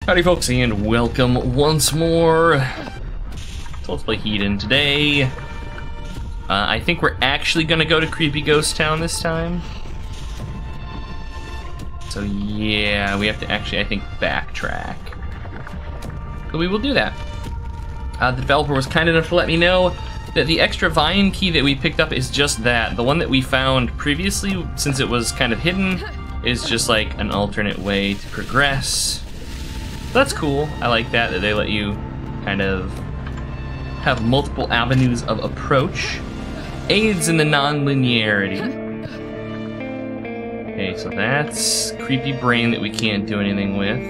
Howdy folks, and welcome once more. So let's play Hedon today. I think we're actually gonna go to Creepy Ghost Town this time. So yeah, we have to actually, I think, backtrack. But we will do that. The developer was kind enough to let me know that the extra vine key that we picked up is just that. The one that we found previously, since it was kind of hidden, is just like an alternate way to progress. That's cool. I like that they let you kind of have multiple avenues of approach. Aids in the non-linearity. Okay, so that's creepy brain that we can't do anything with.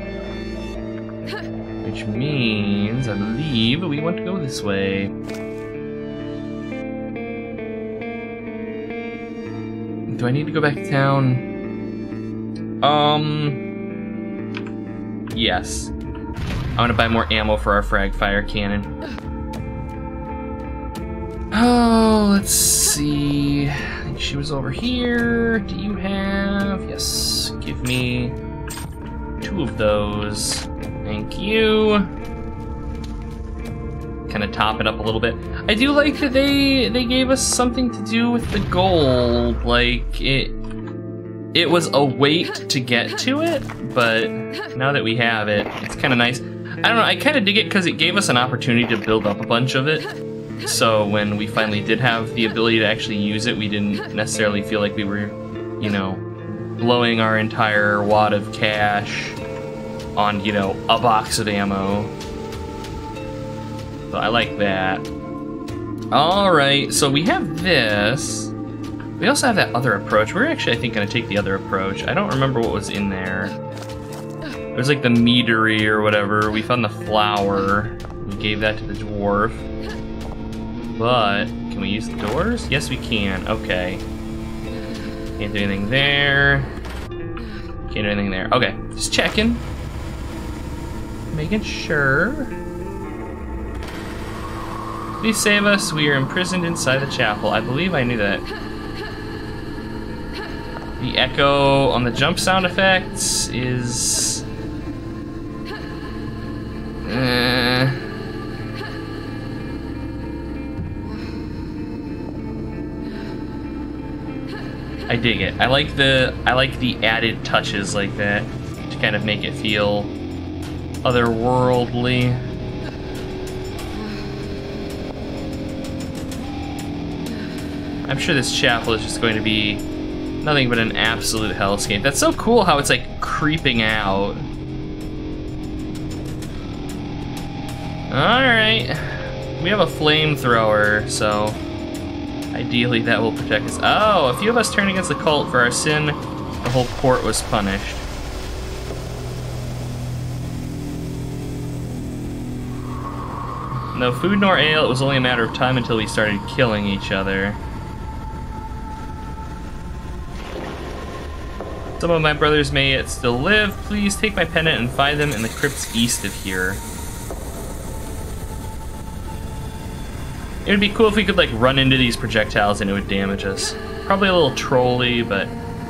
Which means, I believe, we want to go this way. Do I need to go back to town? Yes. I want to buy more ammo for our frag fire cannon. Oh, let's see. I think she was over here. Do you have? Yes. Give me 2 of those. Thank you. Kind of top it up a little bit. I do like that they gave us something to do with the gold. Like it was a wait to get to it, but now that we have it, it's kind of nice. I don't know, I kind of dig it because it gave us an opportunity to build up a bunch of it. So when we finally did have the ability to actually use it, we didn't necessarily feel like we were, you know, blowing our entire wad of cash on, you know, a box of ammo. So I like that. Alright, so we have this. We also have that other approach. We're actually, I think, going to take the other approach. I don't remember what was in there. It was like the meadery or whatever. We found the flower. We gave that to the dwarf. But, can we use the doors? Yes, we can. Okay. Can't do anything there. Can't do anything there. Okay, just checking. Making sure. Please save us. We are imprisoned inside the chapel. I believe I knew that. The echo on the jump sound effects is... I dig it. I like the added touches like that to kind of make it feel otherworldly. I'm sure this chapel is just going to be nothing but an absolute hellscape. That's so cool how it's like creeping out. Alright. We have a flamethrower, so ideally that will protect us. Oh, a few of us turned against the cult. For our sin, the whole court was punished. No food nor ale, it was only a matter of time until we started killing each other. Some of my brothers may yet still live. Please take my pendant and find them in the crypts east of here. It would be cool if we could like run into these projectiles and it would damage us. Probably a little trolly, but...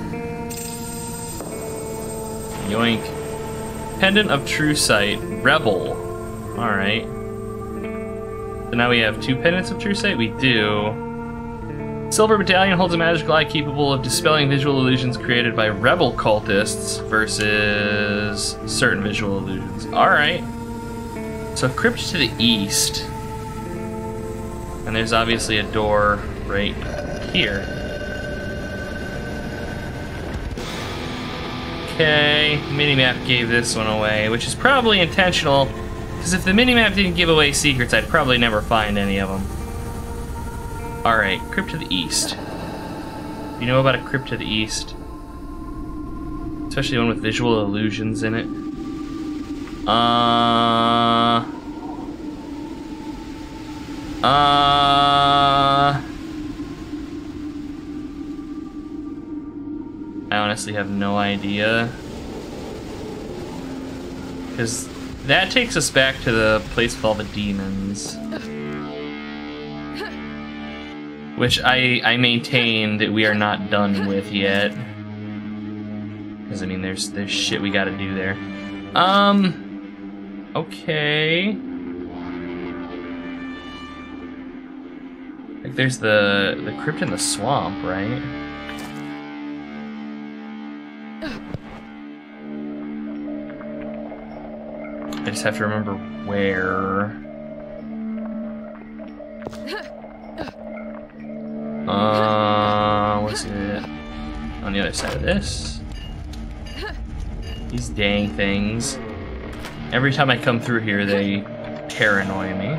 Yoink. Pendant of True Sight. Rebel. Alright. So now we have 2 pendants of True Sight? We do. Silver Battalion holds a magical eye capable of dispelling visual illusions created by rebel cultists versus certain visual illusions. Alright. So crypt to the east. And there's obviously a door right here. Okay, minimap gave this one away, which is probably intentional, because if the minimap didn't give away secrets, I'd probably never find any of them. Alright, crypt to the east. You know about a crypt to the east? Especially one with visual illusions in it. I honestly have no idea. Because that takes us back to the place with all the demons. Which I maintain that we are not done with yet. Because, I mean, there's shit we gotta do there. Okay. Like there's the crypt in the swamp, right? I just have to remember where. What's it? On the other side of this. These dang things. Every time I come through here, they paranoid me.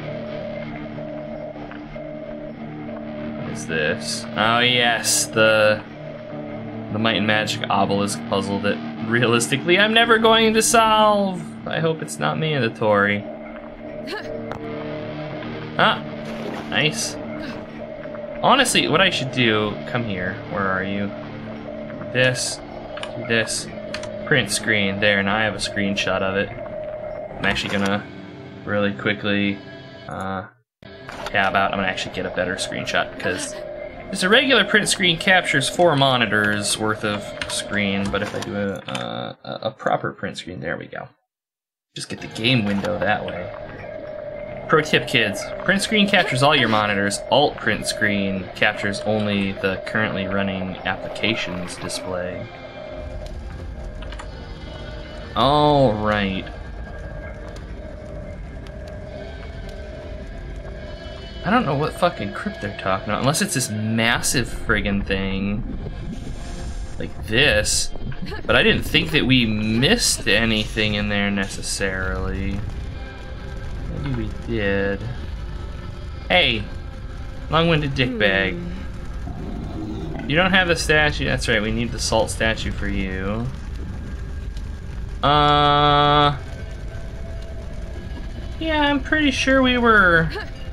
What is this? Oh yes, the Might and Magic obelisk puzzle that realistically I'm never going to solve. I hope it's not mandatory. Ah, nice. Honestly, what I should do, come here, where are you? This, do this, print screen, there, now I have a screenshot of it. I'm actually gonna really quickly tab out. I'm gonna actually get a better screenshot because just a regular print screen captures 4 monitors worth of screen, but if I do a proper print screen, there we go. Just get the game window that way. Pro tip, kids. Print screen captures all your monitors. Alt print screen captures only the currently running applications display. All right. I don't know what fucking crypt they're talking about, unless it's this massive friggin' thing. Like this. But I didn't think that we missed anything in there necessarily. Maybe we did. Hey! Long-winded dickbag. You don't have the statue. That's right, we need the salt statue for you. Yeah, I'm pretty sure we were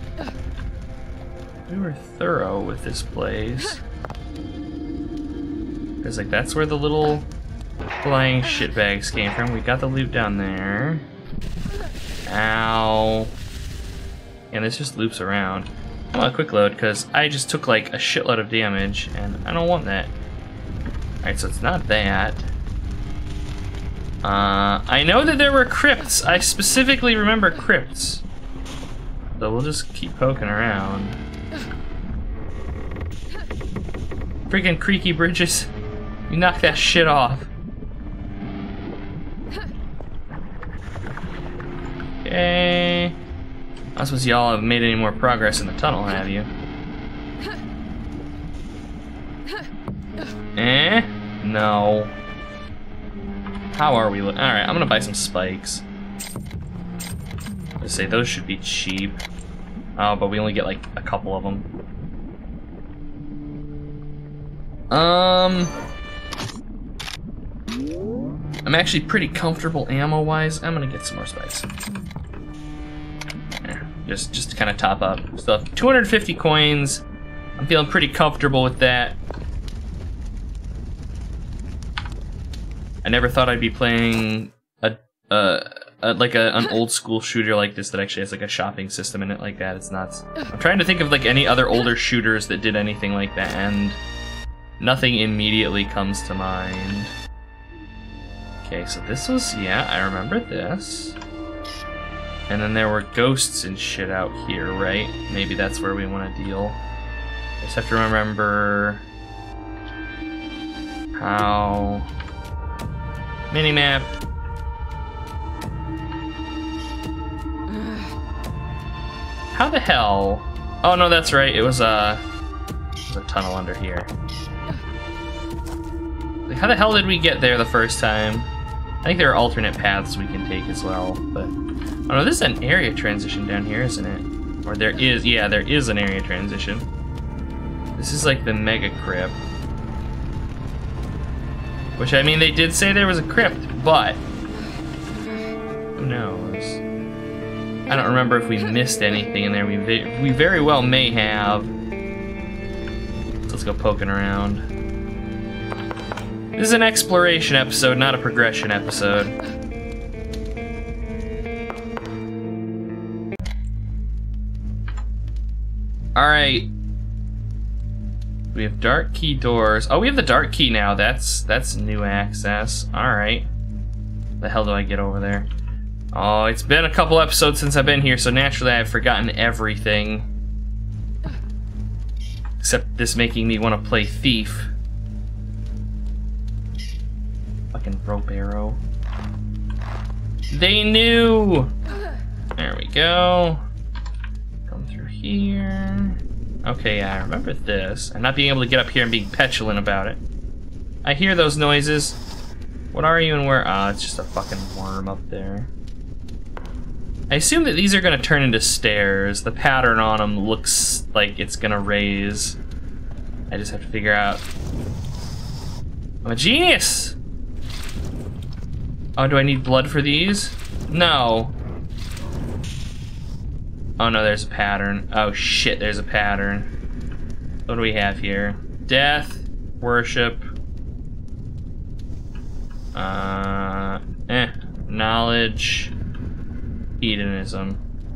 thorough with this place. Because, like, that's where the little flying shitbags came from. We got the loot down there. Ow. And this just loops around. I want a quick load, because I just took, like, a shitload of damage, and I don't want that. Alright, so it's not that. I know that there were crypts. I specifically remember crypts. So we'll just keep poking around. Freaking creaky bridges. You knock that shit off. Okay. I suppose y'all have made any more progress in the tunnel, have you? Eh? No. How are we? Alright, I'm gonna buy some spikes. Let's say those should be cheap. Oh, but we only get like a couple of them. I'm actually pretty comfortable ammo-wise. I'm gonna get some more spikes. There, just to kind of top up. Still have 250 coins. I'm feeling pretty comfortable with that. I never thought I'd be playing an old school shooter like this that actually has like a shopping system in it like that. It's nuts. I'm trying to think of like any other older shooters that did anything like that, and nothing immediately comes to mind. Okay, so this was, yeah, I remember this. And then there were ghosts and shit out here, right? Maybe that's where we want to deal. I just have to remember how... Minimap. How the hell? Oh no, that's right. It was a tunnel under here. Like, how the hell did we get there the first time? I think there are alternate paths we can take as well, but... Oh no, this is an area transition down here, isn't it? Or there is, yeah, there is an area transition. This is like the mega crypt. Which, I mean, they did say there was a crypt, but... Who knows? I don't remember if we missed anything in there. We very well may have. So let's go poking around. This is an exploration episode, not a progression episode. Alright. We have dark key doors. Oh, we have the dark key now. That's new access. Alright. The hell do I get over there? Oh, it's been a couple episodes since I've been here, so naturally I've forgotten everything. Except this making me want to play Thief. Fucking rope arrow. They knew! There we go. Come through here. Okay, yeah, I remember this. And not being able to get up here and being petulant about it. I hear those noises. What are you and where? Ah, it's just a fucking worm up there. I assume that these are gonna turn into stairs. The pattern on them looks like it's gonna raise. I just have to figure out. I'm a genius! Oh, do I need blood for these? No. Oh no, there's a pattern. Oh shit, there's a pattern. What do we have here? Death, worship. Knowledge, hedonism.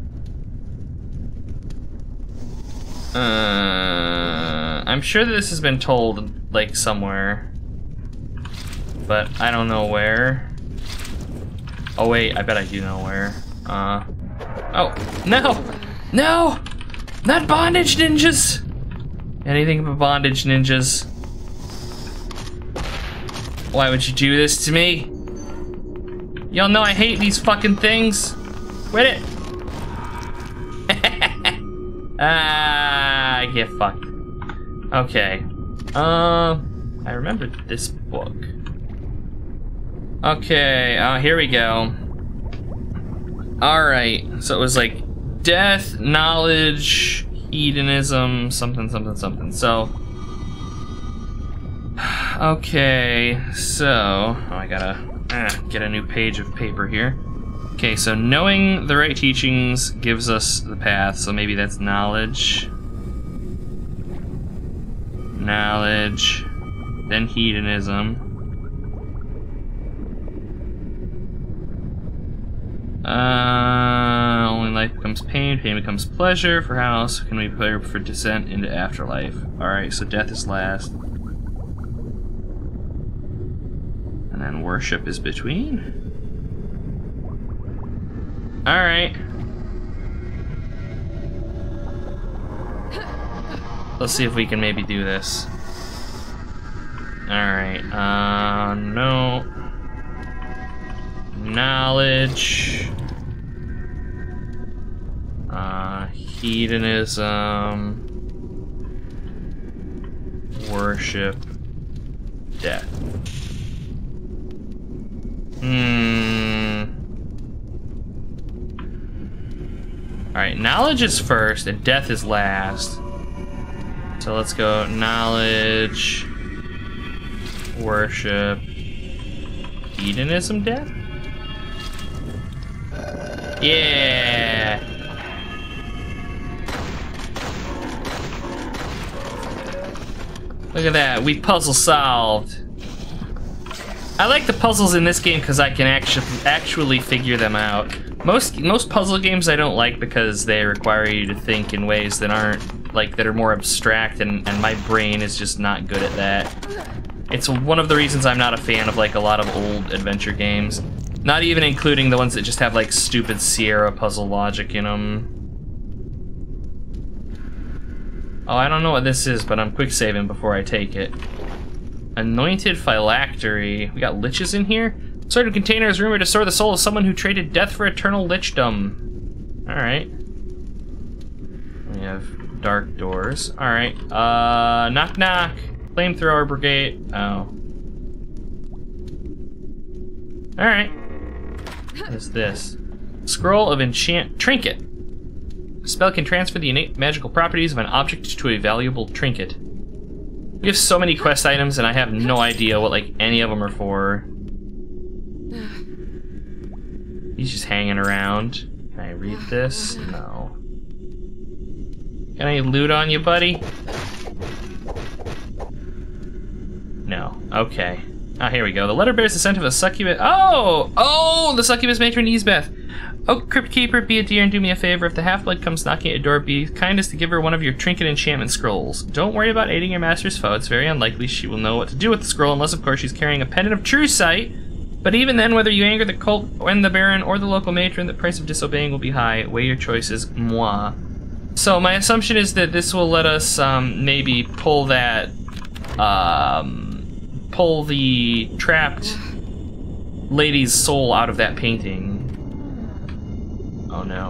I'm sure that this has been told, like, somewhere. But I don't know where. Oh wait, I bet I do know where. Oh, no! No! Not bondage ninjas! Anything but bondage ninjas. Why would you do this to me? Y'all know I hate these fucking things. Quit it! Ah, get fucked. Okay. I remember this book. Okay, here we go. Alright, so it was like death, knowledge, hedonism, something, something, something. So, okay, so, oh, I gotta get a new page of paper here. Okay, so knowing the right teachings gives us the path, so maybe that's knowledge. Knowledge, then hedonism. Only life becomes pain, pain becomes pleasure. For how else can we prepare for descent into afterlife? Alright, so death is last. And then worship is between. Alright. Let's see if we can maybe do this. Alright, no. Knowledge. Hedonism. Worship. Death. Alright, knowledge is first and death is last. So let's go knowledge, worship, hedonism, death? Yeah! Look at that, we puzzle solved. I like the puzzles in this game because I can actually figure them out. Most puzzle games I don't like because they require you to think in ways that aren't, like, that are more abstract, and my brain is just not good at that. It's one of the reasons I'm not a fan of, like, a lot of old adventure games. Not even including the ones that just have, like, stupid Sierra puzzle logic in them. Oh, I don't know what this is, but I'm quick saving before I take it. Anointed phylactery. We got liches in here? Certain container is rumored to store the soul of someone who traded death for eternal lichdom. Alright. We have dark doors. Alright. Knock knock. Flamethrower brigade. Oh. Alright. What is this? Scroll of enchant trinket. A spell can transfer the innate magical properties of an object to a valuable trinket. We have so many quest items and I have no idea what, like, any of them are for. He's just hanging around. Can I read this? No. Can I loot on you, buddy? No. Okay. Ah, here we go. The letter bears the scent of a succubus. Oh! Oh! The succubus matron Easebeth. Oh, Crypt Keeper, be a dear and do me a favor. If the half-blood comes knocking at your door, be kind as to give her one of your trinket enchantment scrolls. Don't worry about aiding your master's foe. It's very unlikely she will know what to do with the scroll, unless, of course, she's carrying a pendant of true sight. But even then, whether you anger the cult and the Baron or the local matron, the price of disobeying will be high. Weigh your choices, moi. So my assumption is that this will let us maybe pull that, pull the trapped lady's soul out of that painting. Oh no.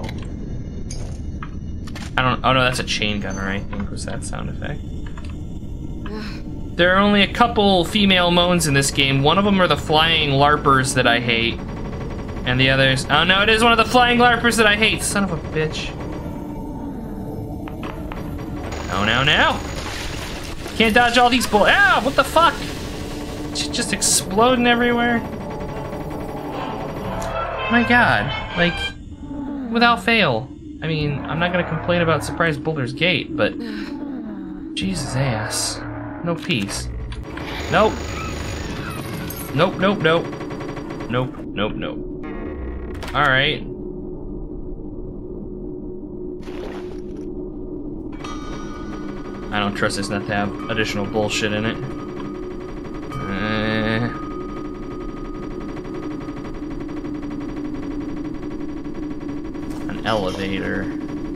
Oh no, that's a chain gunner, I think, was that sound effect. There are only a couple female moans in this game. One of them are the flying LARPers that I hate. And the others, oh no, it is one of the flying LARPers that I hate, son of a bitch. Oh no, no. Can't dodge all these bullets. Ah, what the fuck? It's just exploding everywhere. My god, like, without fail. I mean, I'm not gonna complain about Surprise Boulder's Gate, but Jesus ass. No peace. Nope. Nope, nope, nope. Nope, nope, nope. Alright. I don't trust this not to have additional bullshit in it. An elevator.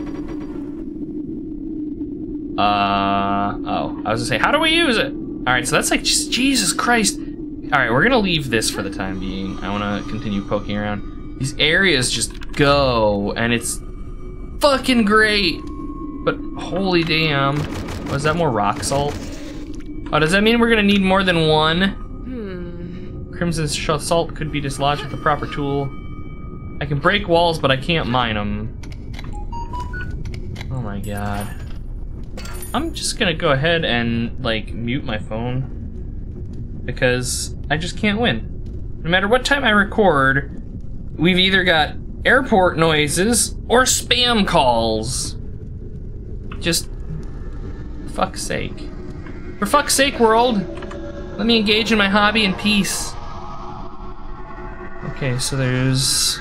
Oh, I was gonna say, how do we use it? Alright, so that's like, just, Jesus Christ. Alright, we're gonna leave this for the time being. I wanna continue poking around. These areas just go, and it's fucking great. But holy damn. Was that more rock salt? Oh, does that mean we're gonna need more than one? Crimson salt could be dislodged with the proper tool. I can break walls, but I can't mine them. Oh my god. I'm just gonna go ahead and, like, mute my phone. Because I just can't win. No matter what time I record, we've either got airport noises or spam calls. Just, for fuck's sake. For fuck's sake, world! Let me engage in my hobby in peace. Okay, so there's...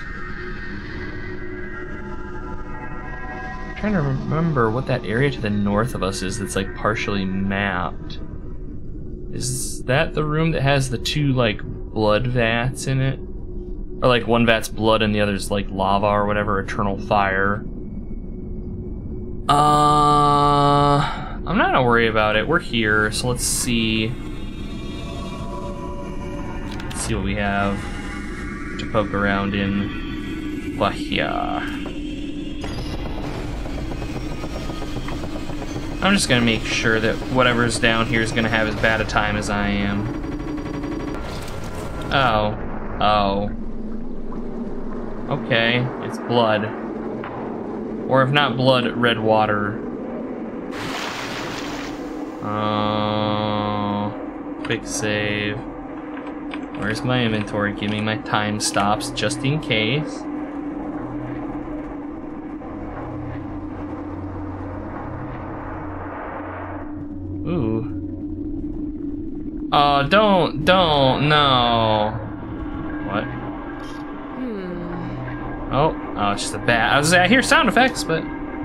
I'm trying to remember what that area to the north of us is that's like partially mapped. Is that the room that has the two like blood vats in it? Or like one vat's blood and the other's like lava or whatever, eternal fire. I'm not gonna worry about it. We're here, so let's see. Let's see what we have to poke around in. Wahia. I'm just gonna make sure that whatever's down here is gonna have as bad a time as I am. Oh. Oh. Okay, it's blood. Or if not blood, red water. Oh. Quick save. Where's my inventory? Give me my time stops just in case. Ooh. Oh, don't, no. What? Oh, it's just a bat. I hear sound effects, but...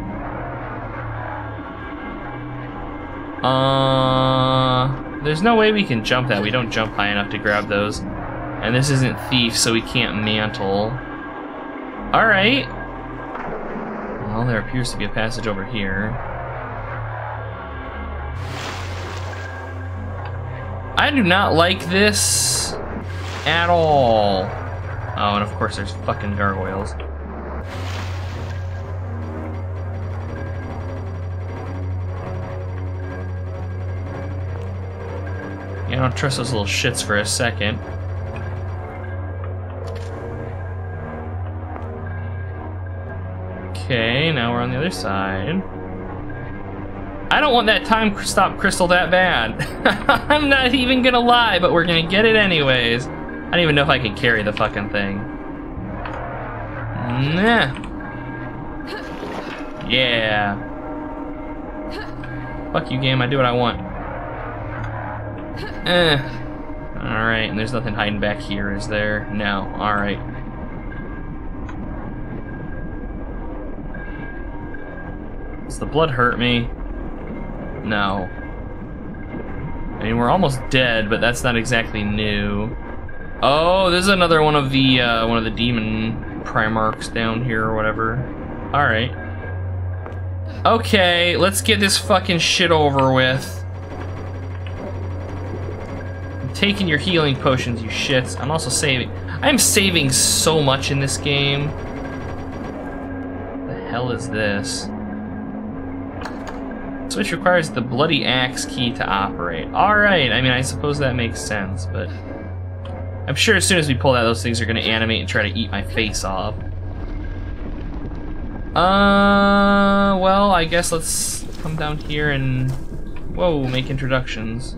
There's no way we can jump that. We don't jump high enough to grab those. And this isn't Thief, so we can't mantle. Alright. Well, there appears to be a passage over here. I do not like this at all. Oh, and of course there's fucking gargoyles. Yeah, I don't trust those little shits for a second. Okay, now we're on the other side. I don't want that time stop crystal that bad. I'm not even gonna lie, but we're gonna get it anyways. I don't even know if I can carry the fucking thing. Nah. Yeah. Fuck you, game. I do what I want. Alright, and there's nothing hiding back here, is there? No. Alright. Does the blood hurt me? No. I mean, we're almost dead, but that's not exactly new. Oh, there's another one of the demon primarchs down here or whatever. All right. Okay, let's get this fucking shit over with. I'm taking your healing potions, you shits. I'm also saving. I'm saving so much in this game. The hell is this? Switch requires the bloody axe key to operate. Alright, I mean, I suppose that makes sense, but I'm sure as soon as we pull that, those things are going to animate and try to eat my face off. Well, I guess let's come down here and, whoa, make introductions.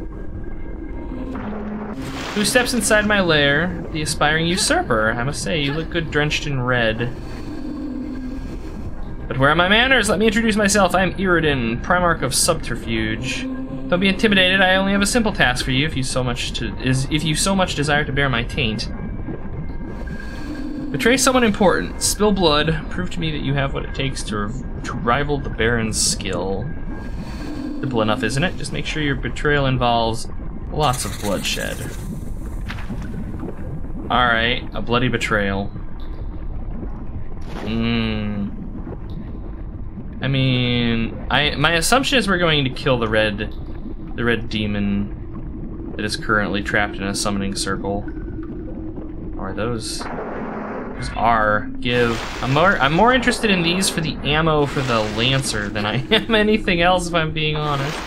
Who steps inside my lair? The aspiring usurper. I must say, you look good drenched in red. But where are my manners? Let me introduce myself. I am Hedon, Primarch of Subterfuge. Don't be intimidated. I only have a simple task for you if you so much desire to bear my taint. Betray someone important. Spill blood. Prove to me that you have what it takes to rival the Baron's skill. Simple enough, isn't it? Just make sure your betrayal involves lots of bloodshed. Alright, a bloody betrayal. I mean, my assumption is we're going to kill the red demon that is currently trapped in a summoning circle. Or those are I'm more interested in these for the ammo for the Lancer than I am anything else, if I'm being honest.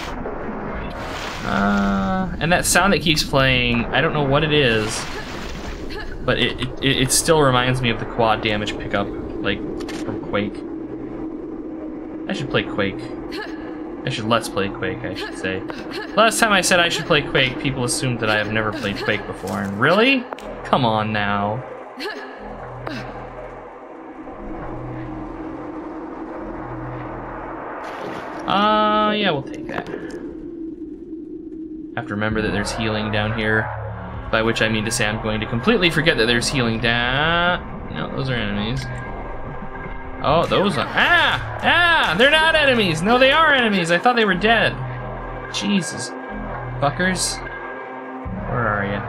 And that sound that keeps playing, I don't know what it is, but it still reminds me of the quad damage pickup, like from Quake. I should play Quake. I should let's play Quake, I should say. Last time I said I should play Quake, people assumed that I have never played Quake before, and really? Come on now. Yeah, we'll take that. Have to remember that there's healing down here, by which I mean to say I'm going to completely forget that there's healing down. No, those are enemies. Oh, those are... Ah! They're not enemies! No, they are enemies! I thought they were dead. Jesus. Fuckers. Where are you?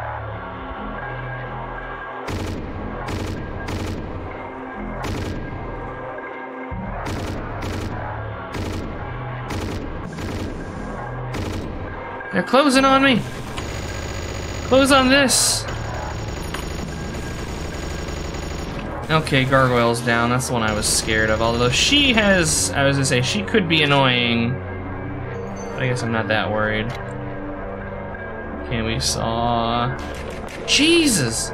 They're closing on me! Close on this! Okay, Gargoyle's down. That's the one I was scared of. Although she has... I was gonna say, she could be annoying. But I guess I'm not that worried. Okay, we saw... Jesus!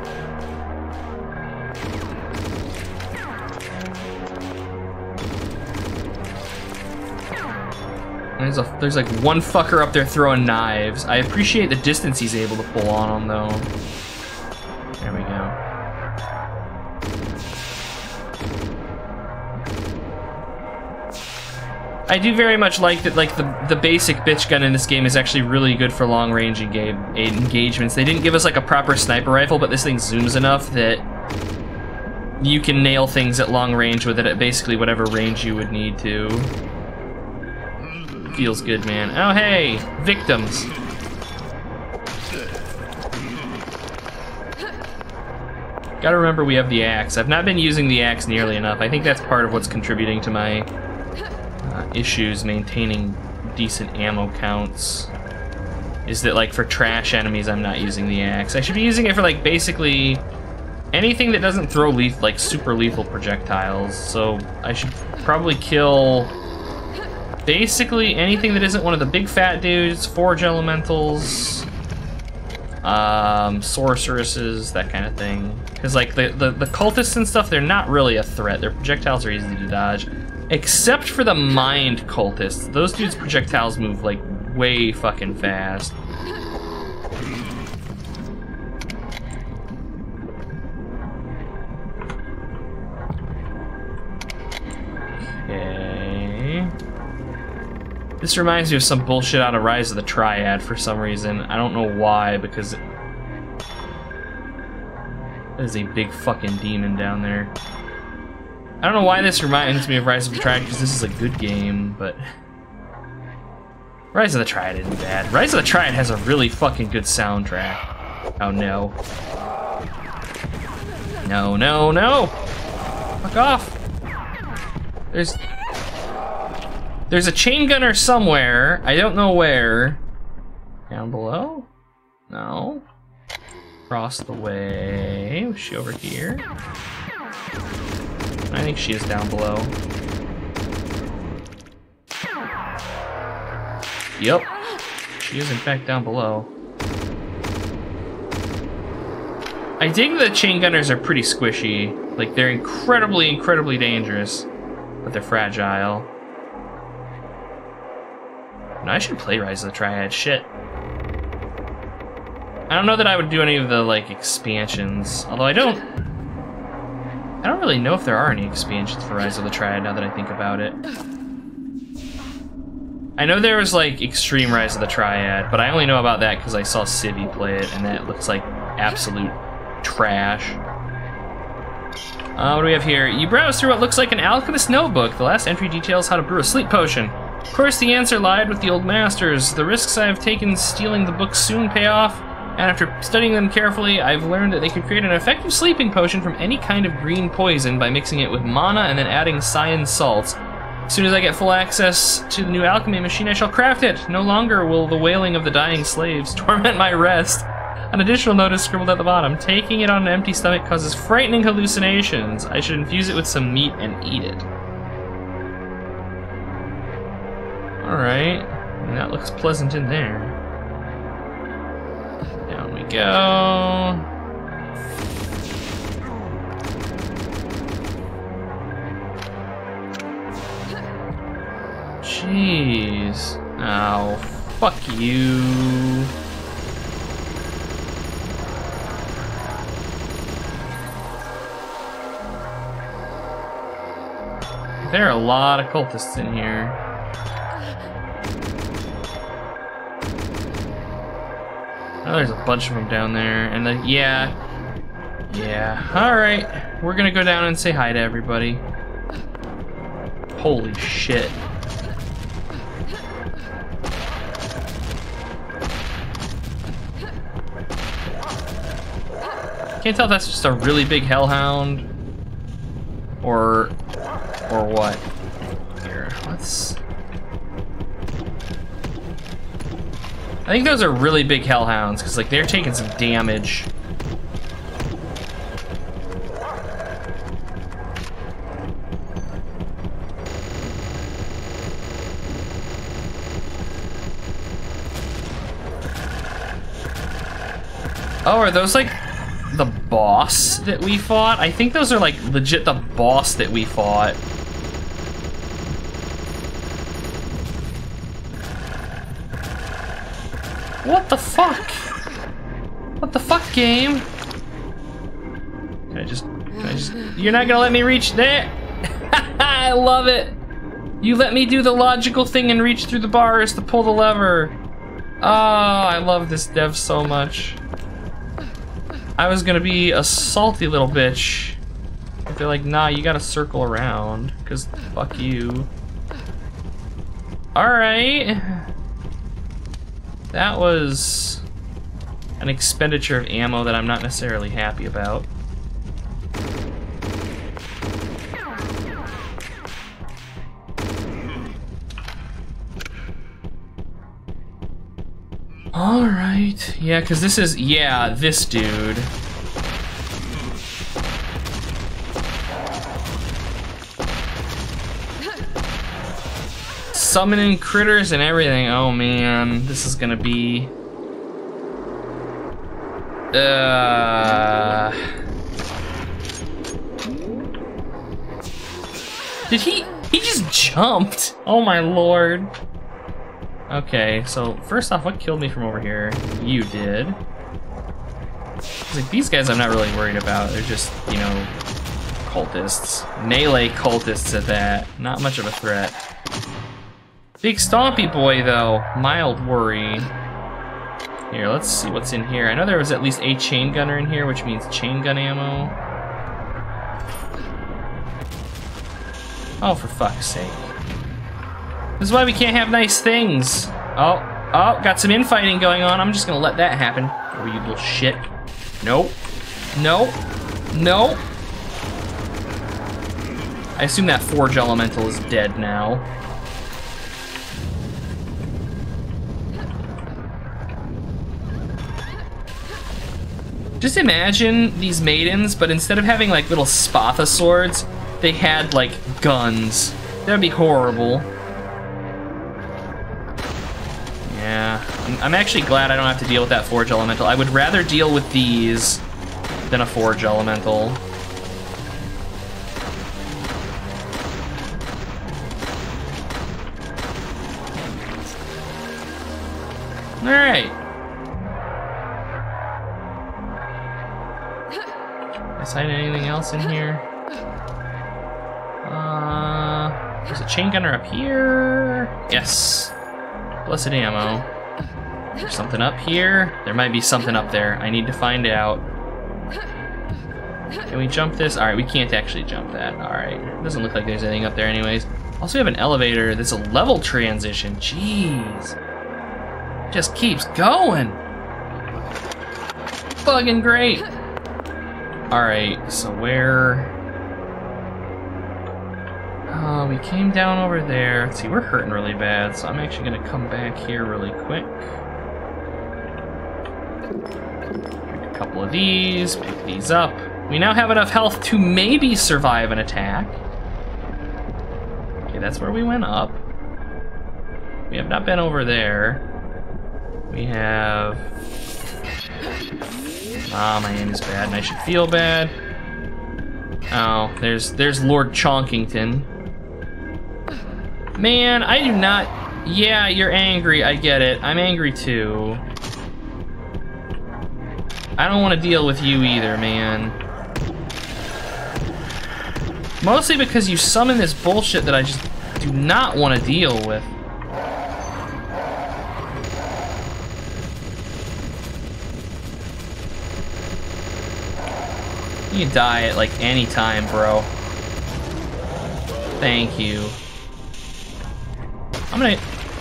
There's like one fucker up there throwing knives. I appreciate the distance he's able to pull on them, though. There we go. I do very much like that, like, the basic bitch gun in this game is actually really good for long-range engagements. They didn't give us, like, a proper sniper rifle, but this thing zooms enough that you can nail things at long range with it at basically whatever range you would need to. Feels good, man. Oh, hey! Victims! Gotta remember we have the axe. I've not been using the axe nearly enough. I think that's part of what's contributing to my issues maintaining decent ammo counts. Is that, like, for trash enemies, I'm not using the axe. I should be using it for, like, basically anything that doesn't throw like, super lethal projectiles. So I should probably kill basically anything that isn't one of the big fat dudes, forge elementals, sorceresses, that kind of thing. Because, like, the cultists and stuff, they're not really a threat. Their projectiles are easy to dodge. Except for the mind cultists. Those dudes' projectiles move, like, way fucking fast. Okay. This reminds me of some bullshit out of Rise of the Triad for some reason. I don't know why, because there's a big fucking demon down there. I don't know why this reminds me of Rise of the Triad, because this is a good game, but Rise of the Triad isn't bad. Rise of the Triad has a really fucking good soundtrack. Oh no. No, no, no! Fuck off! There's a chain gunner somewhere. I don't know where. Down below? No. Across the way. Was she over here? I think she is down below. Yep. She is in fact down below. I dig that chain gunners are pretty squishy. Like, they're incredibly, incredibly dangerous. But they're fragile. No, I should play Rise of the Triad. Shit. I don't know that I would do any of the, like, expansions. Although I don't really know if there are any expansions for Rise of the Triad now that I think about it. I know there was, like, Extreme Rise of the Triad, but I only know about that because I saw Civi play it, and that looks like absolute trash. What do we have here? You browse through what looks like an alchemist notebook. The last entry details how to brew a sleep potion. Of course, the answer lied with the old masters. The risks I have taken stealing the books soon pay off, and after studying them carefully, I've learned that they could create an effective sleeping potion from any kind of green poison by mixing it with mana and then adding cyan salts. As soon as I get full access to the new alchemy machine, I shall craft it. No longer will the wailing of the dying slaves torment my rest. An additional note is scribbled at the bottom. Taking it on an empty stomach causes frightening hallucinations. I should infuse it with some meat and eat it. Alright. That looks pleasant in there. Down we go. Jeez. Oh, fuck you. There are a lot of cultists in here. Oh, there's a bunch of them down there, and then, yeah. Alright, we're gonna go down and say hi to everybody. Holy shit. Can't tell if that's just a really big hellhound or what. Here, let's... I think those are really big hellhounds, because like they're taking some damage. Oh, are those like the boss that we fought? I think those are like legit the boss that we fought. What the fuck? What the fuck, game? Can I just, you're not gonna let me reach there? I love it. You let me do the logical thing and reach through the bars to pull the lever. Oh, I love this dev so much. I was gonna be a salty little bitch. But they're like, nah, you gotta circle around, cause fuck you. Alright. That was an expenditure of ammo that I'm not necessarily happy about. Alright, yeah, because this is, yeah, this dude. Summoning critters and everything. Oh man, this is gonna be... Did he just jumped? Oh my lord. Okay, so first off, what killed me from over here? You did. Like, these guys I'm not really worried about. They're just, you know, cultists. Melee cultists at that. Not much of a threat. Big stompy boy, though. Mild worry. Here, let's see what's in here. I know there was at least a chain gunner in here, which means chain gun ammo. Oh, for fuck's sake. This is why we can't have nice things. Oh, got some infighting going on. I'm just gonna let that happen. Oh, you little shit. Nope. Nope. Nope. I assume that Forge Elemental is dead now. Just imagine these maidens, but instead of having like little Spatha swords, they had like guns. That'd be horrible. Yeah, I'm actually glad I don't have to deal with that Forge Elemental. I would rather deal with these than a Forge Elemental. All right. Hide anything else in here? There's a chain gunner up here. Yes. Blessed ammo. There's something up here. There might be something up there. I need to find out. Can we jump this? All right, we can't actually jump that. All right. Doesn't look like there's anything up there anyways. Also, we have an elevator. That's a level transition. Jeez. Just keeps going. Fucking great. Alright, so where... Oh, we came down over there. Let's see, we're hurting really bad, so I'm actually going to come back here really quick. Pick a couple of these, pick these up. We now have enough health to maybe survive an attack. Okay, that's where we went up. We have not been over there. We have... Ah, my aim is bad, and I should feel bad. Oh, there's Lord Chonkington. Man, I do not... Yeah, you're angry, I get it. I'm angry too. I don't want to deal with you either, man. Mostly because you summon this bullshit that I just do not want to deal with. You can die at like any time, bro. Thank you. I'm gonna...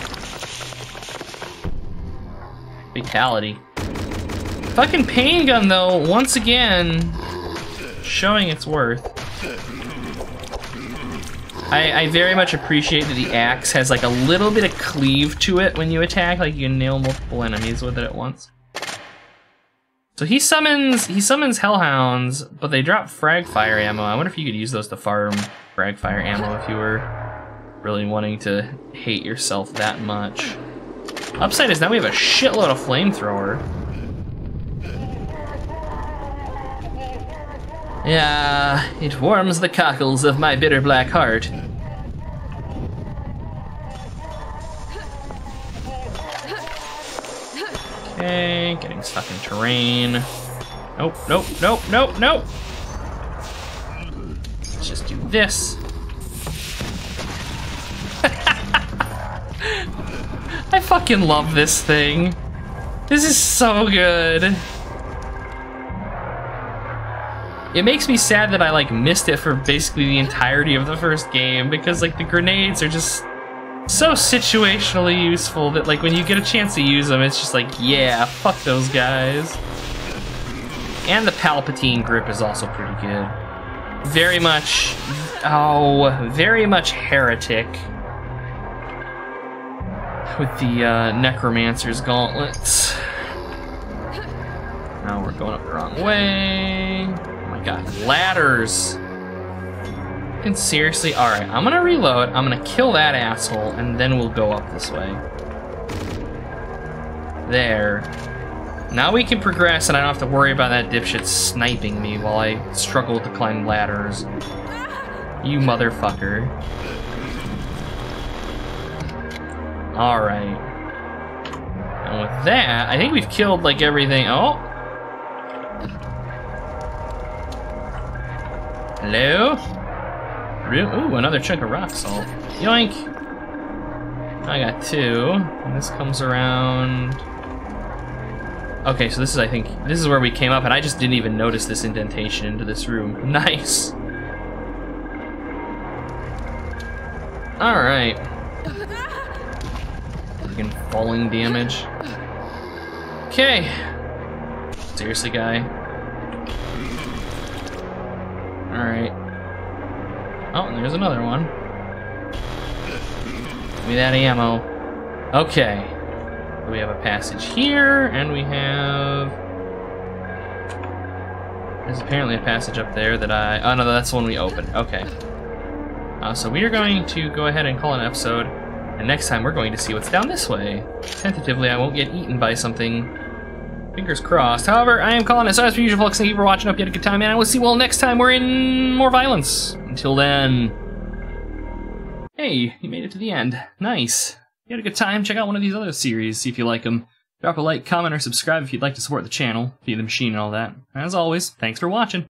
Fatality. Fucking pain gun though, once again, showing its worth. I very much appreciate that the axe has like a little bit of cleave to it when you attack, like you can nail multiple enemies with it at once. So he summons hellhounds, but they drop frag fire ammo. I wonder if you could use those to farm frag fire ammo if you were really wanting to hate yourself that much. Upside is now we have a shitload of flamethrower. Yeah, it warms the cockles of my bitter black heart. Okay, getting stuck in terrain. Nope, nope, nope, nope, nope. Let's just do this. I fucking love this thing. This is so good. It makes me sad that I like missed it for basically the entirety of the first game because like the grenades are just so situationally useful that like when you get a chance to use them, it's just like, yeah, fuck those guys. And the Palpatine grip is also pretty good. Very much, very much heretic with the Necromancer's gauntlets. Now we're going up the wrong way. Oh my god, ladders. And seriously, alright, I'm gonna reload, I'm gonna kill that asshole, and then we'll go up this way. There. Now we can progress and I don't have to worry about that dipshit sniping me while I struggle to climb ladders. You motherfucker. Alright. And with that, I think we've killed like everything. Oh! Hello? Ooh, another chunk of rock salt. Yoink! I got two. And this comes around... Okay, so this is, I think, this is where we came up, and I just didn't even notice this indentation into this room. Nice! Alright. Freaking falling damage. Okay. Seriously, guy? Alright. Oh, and there's another one. Give me that ammo. Okay. We have a passage here, and we have... There's apparently a passage up there that I... Oh, no, that's the one we opened. Okay. So we are going to go ahead and call it an episode, and next time we're going to see what's down this way. Tentatively, I won't get eaten by something. Fingers crossed. However, I am calling it. So as per usual, folks, thank you for watching. Hope you had a good time, and I will see you all next time we're in more violence. Until then... Hey, you made it to the end. Nice. You had a good time? Check out one of these other series, see if you like them. Drop a like, comment, or subscribe if you'd like to support the channel, feed the machine and all that. As always, thanks for watching.